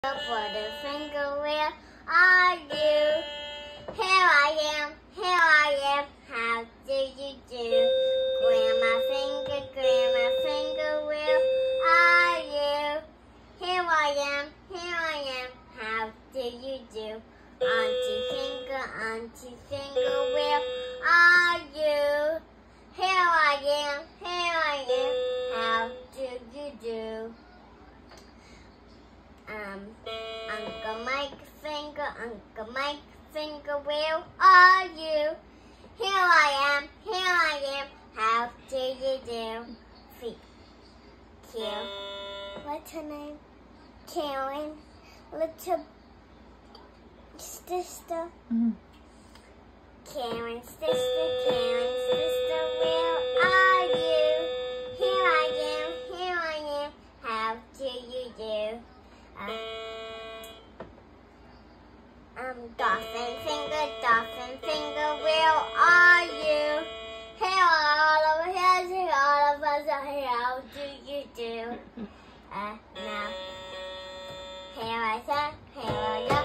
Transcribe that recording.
For the finger, where are you? Here I am, how do you do? Grandma finger, where are you? Here I am, how do you do? Auntie finger, where are you? Here I am, how do you do? Uncle Mike finger, where are you? Here I am, how do you do? Feet. What's her name? Karen, little sister. Karen's sister, where are you? Here I am, how do you do? Dolphin finger, where are you? Here all of us, how do you do? Now, here I go.